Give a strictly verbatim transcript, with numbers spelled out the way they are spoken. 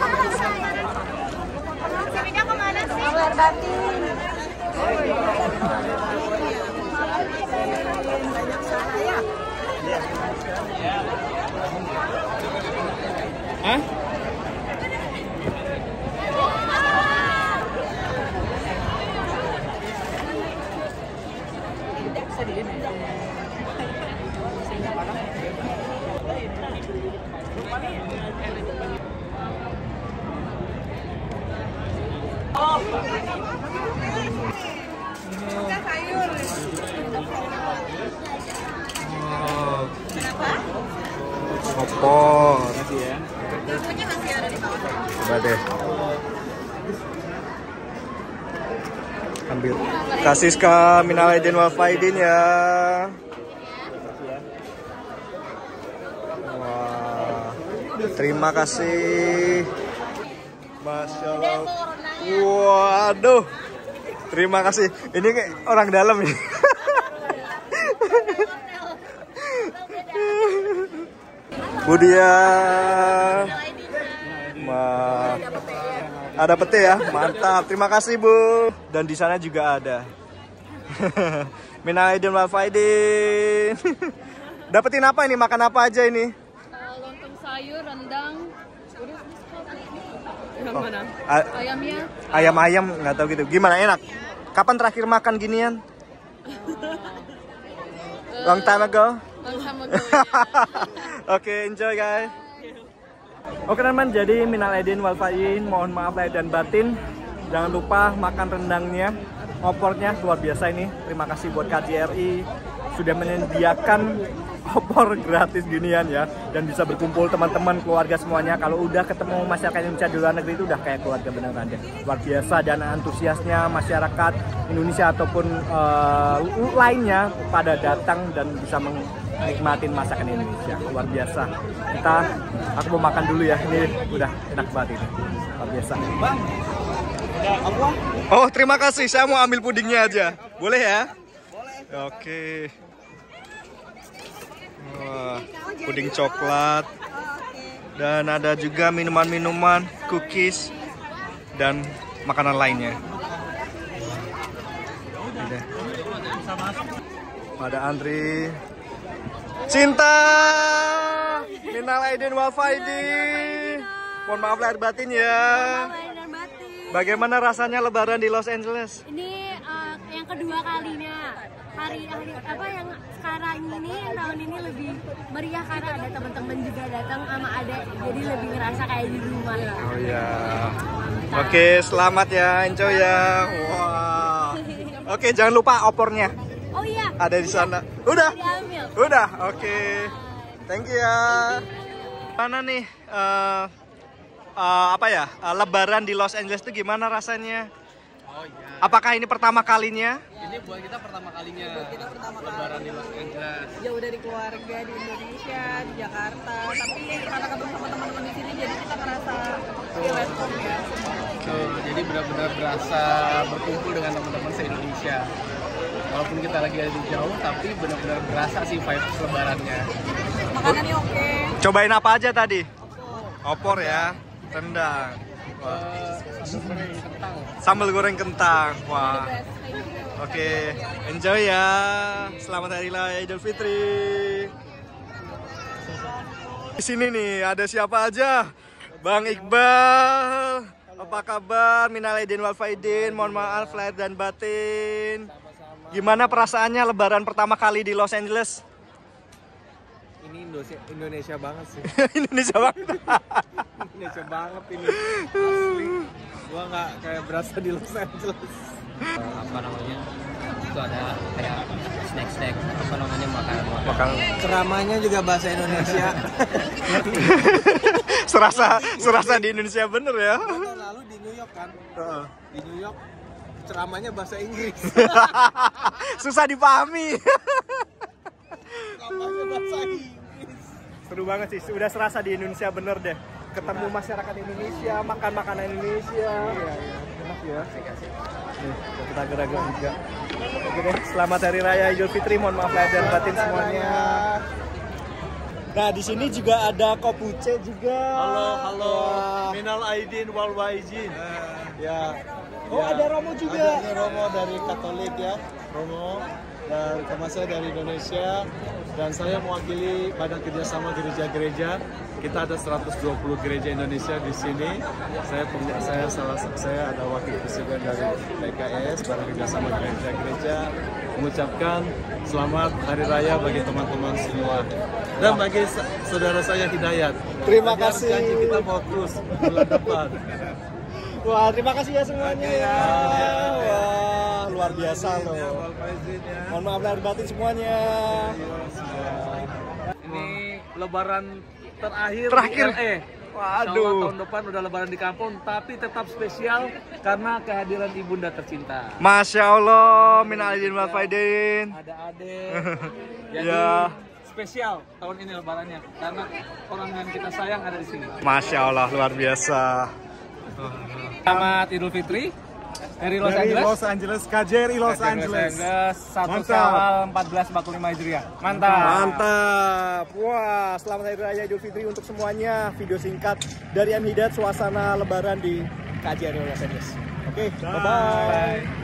Sininya kemana sih? Lahir batin. Hah? Opor. Masih ya. Coba deh. Ambil. Kasih ke minal aidin wal faidin ya. Wah. Terima kasih. Masya Allah. Waduh. Terima kasih. Ini kayak orang dalam nih. Bu Dia, Ma, ada pete ya, mantap. Terima kasih Bu. Dan di sana juga ada. Minal aidin wal faidin. Dapetin apa ini? Makan apa aja ini? Lontong sayur, rendang. Oh, mana? Ayamnya? Ayam-ayam nggak tahu gitu. Gimana, enak? Kapan terakhir makan ginian? Long time ago. Long time ago. Oke, okay, enjoy guys. Oke teman-teman, jadi minal aidin wal faidin, mohon maaf lahir dan batin. Jangan lupa makan rendangnya, opornya luar biasa ini. Terima kasih buat K J R I sudah menyediakan opor gratis ginian ya, dan bisa berkumpul teman-teman keluarga semuanya. Kalau udah ketemu masyarakat Indonesia di luar negeri itu udah kayak keluarga beneran deh. Luar biasa, dan antusiasnya masyarakat Indonesia ataupun uh, lainnya pada datang dan bisa menikmatin masakan Indonesia. Luar biasa. Kita, aku mau makan dulu ya, ini udah enak banget ini. Luar biasa. Bang, oh terima kasih, saya mau ambil pudingnya aja. Boleh ya? Boleh. Oke. Wah, puding coklat. Dan ada juga minuman-minuman, cookies, dan makanan lainnya. Udah. Ada antri. Cinta, minal aidin wal faidin. Mohon maaf lahir batin ya. Bagaimana rasanya Lebaran di Los Angeles? Ini uh, yang kedua kalinya. Hari hari apa yang sekarang ini, tahun ini lebih meriah karena ada teman-teman juga datang sama adek, jadi lebih ngerasa kayak di rumah. Oh ya. Oke, selamat ya, enjoy ya. Wah. Oke, jangan lupa opornya. Oh iya. Ada di sana. Udah. Diambil. Udah. Oke. Thank you ya. Mana nih uh, uh, apa ya? Uh, Lebaran di Los Angeles itu gimana rasanya? Oh iya. Apakah ini pertama kalinya? Ini buat kita pertama kalinya. Buat kita pertama Lebaran kali. di Los Angeles. Jauh dari keluarga di Indonesia, di Jakarta. Tapi karena ketemu sama teman-teman di sini, jadi kita ngerasa feel at home ya. Tuh, jadi benar-benar berasa berkumpul dengan teman-teman se-Indonesia. Walaupun kita lagi ada di jauh, tapi benar-benar berasa sih vibes Lebarannya. Makanannya oke. Okay. Cobain apa aja tadi? Opor. Opor ya, rendang. Uh, goreng kentang. Sambal goreng kentang. Wah. Oke, enjoy ya. Selamat Hari Raya Idul Fitri. Di sini nih ada siapa aja? Bang Iqbal. Apa kabar? Minal aidin wal faidin. Mohon maaf lahir dan batin. Gimana perasaannya Lebaran pertama kali di Los Angeles? Ini Indonesia, Indonesia banget sih. Indonesia banget. Indonesia banget ini. Asli. Gua nggak kayak berasa di Los Angeles. Apa namanya? Itu ada kayak snack-snack, apa namanya, makanan Makanan. ceramahnya juga bahasa Indonesia. serasa serasa di Indonesia bener ya. Tahun lalu di New York kan? Uh. Di New York ceramahnya bahasa Inggris. Susah dipahami. Ceramahnya bahasa Inggris. Seru banget sih, udah serasa di Indonesia bener deh. Ketemu masyarakat Indonesia, makan makanan Indonesia. Iya, iya. Enak ya. Nih, kita gerak-gerak juga. Oke deh, selamat Hari Raya Idul Fitri. Mohon maaf lahir dan batin semuanya. Nah, di sini juga ada Kopuce juga. Halo, halo. Wah. Minal Minal Aidin wal Faizin. Ya. Oh, ya. ada Romo juga. Ada Romo dari Katolik ya, Romo. Dan teman saya dari Indonesia. Dan saya mewakili Badan Kerjasama Gereja-Gereja. Kita ada seratus dua puluh gereja Indonesia di sini. Saya saya salah saya ada wakil presiden dari P K S, Badan Kerjasama Gereja-Gereja, mengucapkan selamat Hari Raya bagi teman-teman semua dan bagi saudara saya Hidayat. Terima Agar kasih. Janji kita mau cruise bulan depan. Wah, terima kasih ya semuanya ya. Wah, luar biasa loh. Mohon maaf lahir batin semuanya. Ini lebaran terakhir, Terakhir. di L A. Waduh. Insyaallah tahun depan udah lebaran di kampung, tapi tetap spesial karena kehadiran ibunda tercinta. Masya Allah, minal aidin wal faizin. Ada adek. Jadi Ya. spesial tahun ini lebarannya karena orang yang kita sayang ada di sini. Masya Allah, luar biasa. Selamat Idul Fitri dari Los Dari Angeles. Los Angeles, K J R I Los Angeles. satu Mantap. Syawal empat belas empat puluh lima Hijriah. Mantap. Mantap. Wah, selamat Hari Raya Idul Fitri untuk semuanya. Video singkat dari M Hidayat, suasana lebaran di K J R I Los Angeles. Oke, bye-bye.